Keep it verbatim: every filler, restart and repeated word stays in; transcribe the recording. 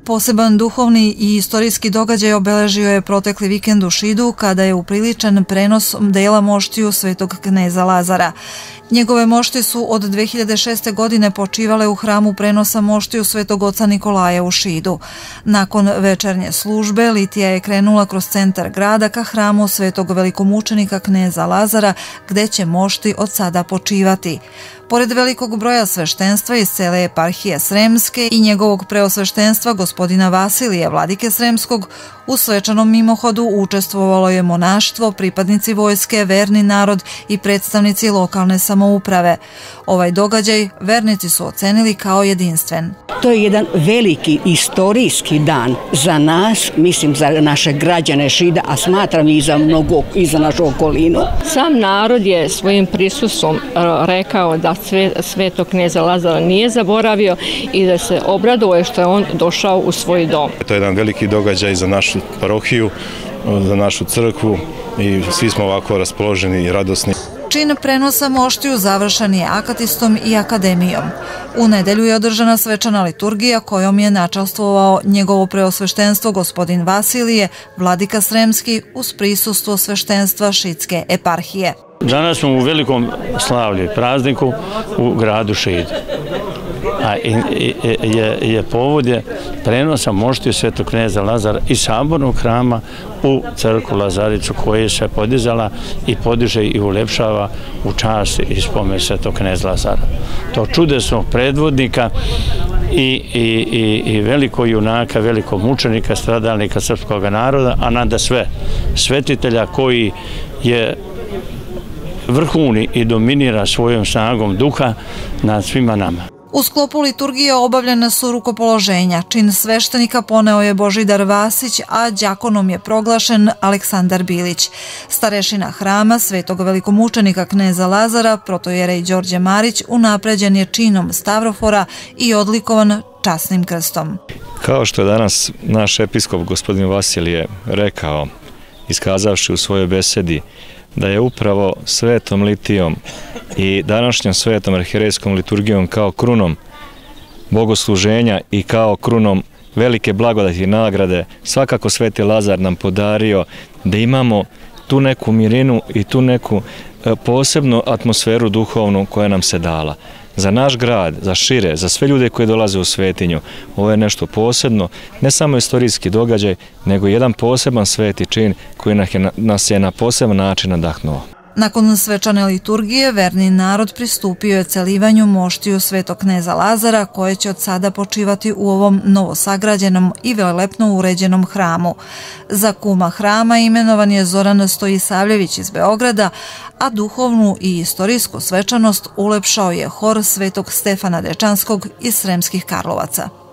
Poseban duhovni i istorijski događaj obeležio je protekli vikend u Šidu kada je upriličen prenos dela moštiju svetog kneza Lazara. Njegove mošti su od dve hiljade šeste. godine počivale u hramu prenosa moštiju svetog oca Nikolaja u Šidu. Nakon večernje službe litija je krenula kroz centar grada ka hramu svetog velikomučenika kneza Lazara gde će mošti od sada počivati. Pored velikog broja sveštenstva iz cele eparhije Sremske i njegovog preosveštenstva gospodina Vasilija, vladike Sremskog, u svečanom mimohodu učestvovalo je monaštvo, pripadnici vojske, verni narod i predstavnici lokalne samouprave. Ovaj događaj vernici su ocenili kao jedinstven. To je jedan veliki istorijski dan za nas, mislim za naše građane Šida, a smatram i za mnogo, i za našu okolinu. Sam narod je svojim prisustvom rekao da svetog kneza Lazara nije zaboravio i da se obraduje što je on došao u svoj dom. To je jedan veliki događaj za našu parohiju, za našu crkvu i svi smo ovako raspoloženi i radosni. Čin prenosa moštiju završen je akatistom i akademijom. U nedelju je održana svečana liturgija kojom je načastvovao njegovo preosveštenstvo gospodin Vasilije, vladika Sremski, uz prisustvo sveštenstva Šidske eparhije. Danas smo u velikom slavlju i prazniku u gradu Šidu. A je, je povod je prenosa moštiju svetog kneza Lazara iz sabornog hrama u crkvu Lazaricu koja se podizala i podiže i ulepšava u čast i spomen svetog kneza Lazara. To čudesnog predvodnika i, i, i, i velikog junaka, velikog mučenika, stradalnika srpskog naroda, a nada sve svetitelja koji je vrhuni i dominira svojom snagom duha nad svima nama. U sklopu liturgije obavljena su rukopoloženja. Čin sveštenika poneo je Božidar Vasić, a đakonom je proglašen Aleksandar Bilić. Starešina hrama svetog velikomučenika kneza Lazara, protojerej Đorđe Marić, unapređen je činom Stavrofora i odlikovan časnim krstom. Kao što je danas naš episkop gospodin Vasilije rekao, iskazavši u svojoj besedi, da je upravo svetom litijom i današnjom svetom arhijerejskom liturgijom kao krunom bogosluženja i kao krunom velike blagodati i nagrade svakako sveti Lazar nam podario da imamo tu neku mirinu i tu neku posebnu atmosferu duhovnu koja nam se dala. Za naš grad, za šire, za sve ljude koji dolaze u svetinju, ovo je nešto posebno, ne samo istorijski događaj, nego jedan poseban sveti čin koji nas je na poseban način nadahnuo. Nakon svečane liturgije, verni narod pristupio je celivanju moštiju svetog kneza Lazara, koje će od sada počivati u ovom novosagrađenom i velelepno uređenom hramu. Za kuma hrama imenovan je Zoran Stojisavljević iz Beograda, a duhovnu i istorijsku svečanost ulepšao je hor svetog Stefana Dečanskog iz Sremskih Karlovaca.